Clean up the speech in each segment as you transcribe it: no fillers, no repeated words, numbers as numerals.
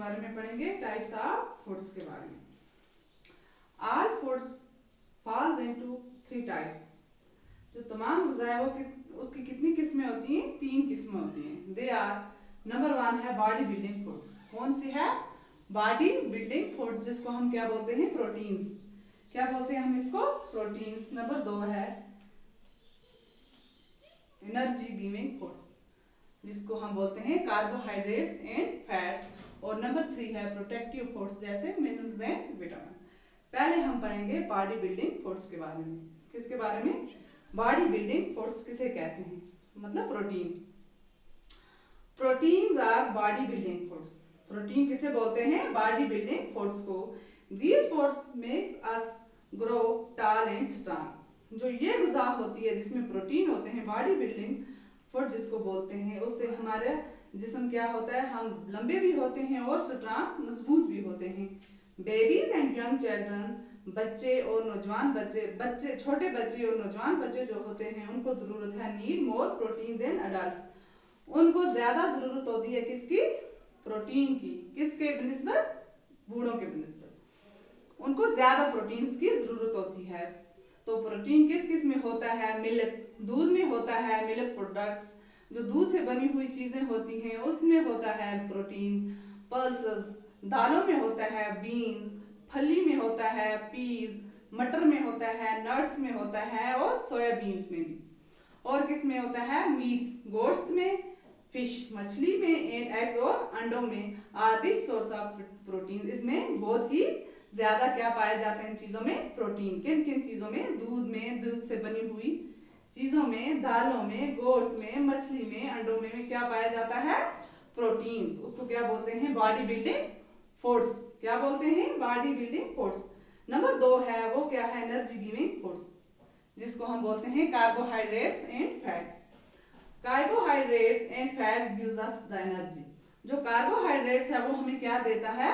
बारे में पढ़ेंगे, टाइप्स ऑफ फूड्स के बारे में। All foods falls into 3 types. जो तमाम ग़िज़ा है वो उसकी कितनी किस्में होती हैं? 3 किस्में होती हैं। दे आर, नंबर 1 है बॉडी बिल्डिंग फूड्स। कौन सी है? बॉडी बिल्डिंग फूड्स, जिसको हम क्या बोलते हैं? प्रोटीन्स। क्या बोलते हैं हम इसको? प्रोटीन्स। नंबर 2 है एनर्जी गिविंग फूड्स, जिसको हम बोलते हैं कार्बोहाइड्रेट्स एंड फैट्स। और नंबर 3 है प्रोटेक्टिव फूड्स, जैसे मिनरल्स एंड विटामिन। पहले हम पढ़ेंगे बॉडी बिल्डिंग फूड्स के बारे में। किसके बारे में? बॉडी बिल्डिंग फूड्स किसे कहते हैं? मतलब protein. Proteins are body building foods. Protein किसे बोलते हैं? बॉडी बिल्डिंग फूड्स को। These foods makes us grow tall and strong. जो ये ग़िज़ा होती है जिसमें प्रोटीन होते हैं, बॉडी बिल्डिंग फूड जिसको बोलते हैं, उससे हमारा जिस्म क्या होता है? हम लंबे भी होते हैं और स्ट्रॉन्ग, मजबूत भी होते हैं। बेबीज एंड यंग चिल्ड्रन, बच्चे और नौजवान बच्चे छोटे बच्चे और नौजवान बच्चे जो होते हैं, उनको ज़रूरत है need more protein than adult. उनको ज़्यादा ज़रूरत होती है किसकी? प्रोटीन की। किसके बनिस्बत? बूढ़ों के बनिस्बत उनको ज़्यादा प्रोटीन्स की ज़रूरत होती है। तो प्रोटीन किस किस में होता है? मिल्क, दूध में होता है। मिल्क प्रोडक्ट्स, जो दूध से बनी हुई चीज़ें होती हैं, उसमें होता है प्रोटीन। पल्सेस, दालों में होता है। बीन्स, फली में होता है। पीज, मटर में होता है। नट्स में होता है और सोयाबीन्स में भी। और किस में होता है? मीट्स, गोश्त में। फिश, मछली में। एंड एग्स, और अंडों में are rich source of protein. इसमें बहुत ही ज्यादा क्या पाए जाते हैं इन चीजों में? प्रोटीन। किन किन चीजों में? दूध में, दूध से बनी हुई चीजों में, दालों में, गोश्त में, मछली में, अंडों में क्या पाया जाता है? प्रोटीन्स। उसको क्या बोलते हैं? Body building foods. क्या बोलते हैं? Body building foods. नंबर 2 है, वो क्या है? एनर्जी गिविंग फूड्स, जिसको हम बोलते हैं carbohydrates and fats. Carbohydrates and fats gives us the energy. जो कार्बोहाइड्रेट्स है वो हमें क्या देता है?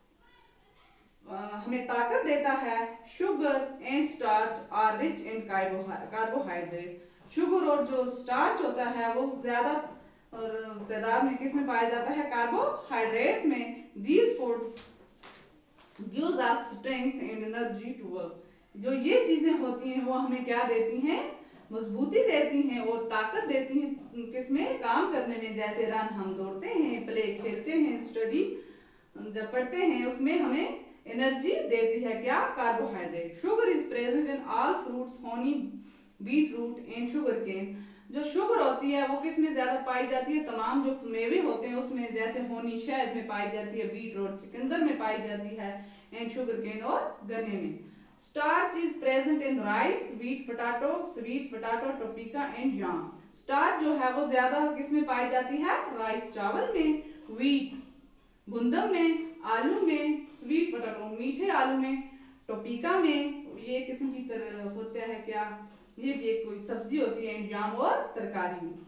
हमें ताकत देता है। Sugar and starch are rich in carbohydrate. Sugar और जो स्टार्च होता है वो ज्यादा तादाद में किस में पाया जाता है? कार्बोहाइड्रेट्स में। These food gives us strength and energy to work. जो ये चीजें होती हैं वो हमें क्या देती हैं? मजबूती देती हैं और ताकत देती हैं किसमें? काम करने में। जैसे रन, हम दौड़ते हैं, प्ले खेलते हैं, स्टडी जब पढ़ते हैं, उसमें हमें एनर्जी देती है क्या? Carbohydrate. Sugar is present in all fruits, honey, beet root and sugar cane. जो शुगर होती है वो किस में ज्यादा पाई जाती है? तमाम जो मेवे होते हैं उसमें, जैसे होनी शहद में पाई जाती है, बीट रूट चुकंदर में पाई जाती है, एंड शुगर केन और गन्ने में। Starch is present in rice, wheat, potato, sweet potato, tapioca and yam. Starch जो है वो ज्यादा किस में पाई जाती है? राइस, चावल में। व्हीट, गुंदम में। आलू में। स्वीट पोटैटो, मीठे आलू में। टोपिका में, ये किस्म की तरह होता है क्या? ये भी एक कोई सब्जी होती है। याम और तरकारी में।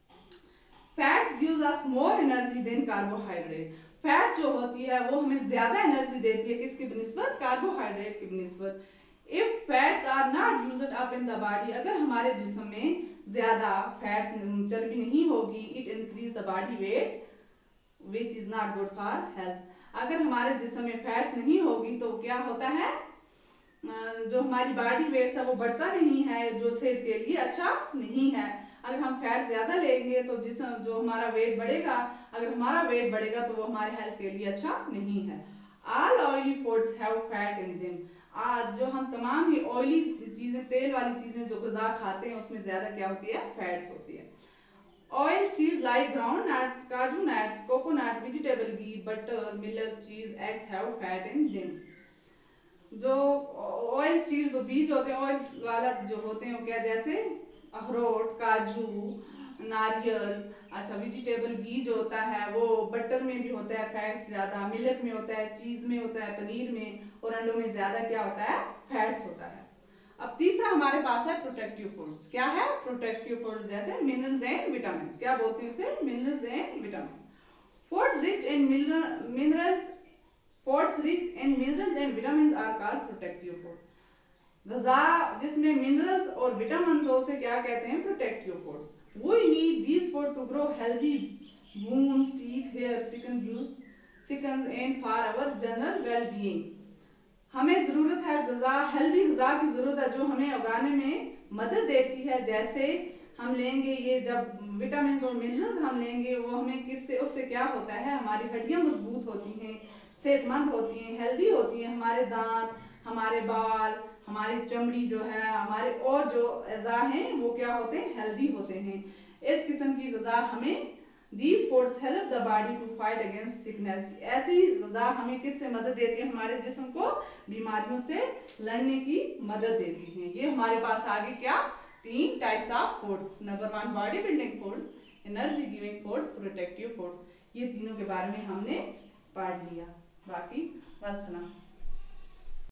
Fats gives us more energy than carbohydrate. Fat जो होती है वो हमें ज्यादा एनर्जी देती है किसकी बनिस्बत? कार्बोहाइड्रेट की बनिस्बत। If fats are not used up in the body, अगर हमारे जिस्म में ज्यादा फैट्स, चर्बी नहीं होगी, it increase the body weight which is not good for health. अगर हमारे जिस्म में फैट्स नहीं होगी तो क्या होता है? जो हमारी बॉडी वेट है वो बढ़ता नहीं है, जो सेहत के लिए अच्छा नहीं है। अगर हम फैट ज्यादा लेंगे तो जो हमारा वेट बढ़ेगा, अगर हमारा वेट बढ़ेगा तो वो हमारे हेल्थ के लिए अच्छा नहीं है। All oily foods have fat in them. आज जो हम तमाम ही ऑयली चीजें, तेल वाली चीजें जो ग़िज़ा खाते हैं उसमें ज्यादा क्या होती है? फैट्स होती है। Oil seeds like ground nuts, kaju nuts, coconut, vegetable ghee, butter, milk, cheese, eggs have fat in them. जो ऑयल सीड्स, जो बीज होते हैं ऑयल वाला जो होते हैं वो क्या? जैसे अखरोट, काजू, नारियल। अच्छा, वेजिटेबल घी जो होता है वो बटर में भी होता है फैट्स ज्यादा, मिल्क में होता है, चीज में होता है, पनीर में, और अंडों में ज्यादा क्या होता है? फैट्स होता है। अब तीसरा हमारे पास है प्रोटेक्टिव फूड्स। क्या है? प्रोटेक्टिव फूड, जैसे मिनरल्स एंड विटामिन। क्या बोलते हैं उसे? Minerals and vitamin. Foods rich in minerals, foods rich in minerals and vitamin are called protective food. ग़िज़ा जिसमें मिनरल्स और विटामिन हो उसे क्या कहते हैं? Protective foods. We need these food to grow healthy bones, teeth, hair, skins and for our general well being. हमें जरूरत है गजा, हेल्दी गजा की जरूरत है जो हमें उगाने में मदद देती है। जैसे हम लेंगे ये जब विटामिन और मिनरल्स हम लेंगे वो हमें किससे, उससे क्या होता है, हमारी हड्डियां मजबूत होती हैं, सेहतमंद होती हैं, हेल्दी होती हैं, हमारे दांत, हमारे बाल, हमारी चमड़ी जो है, हमारे और जो अज़ा हैं वो क्या होते हैं, हेल्दी होते हैं। इस किस्म की गजा हमें These foods help the body to fight against sickness। ऐसी गजा हमें किससे मदद देती है, हमारे जिस्म को बीमारियों से लड़ने की मदद देती हैं। ये हमारे पास आगे क्या 3 types of foods. Number 1 body building foods, energy giving foods, protective foods. ये तीनों के बारे में हमने पढ़ लिया। बाकी वस्सलाम।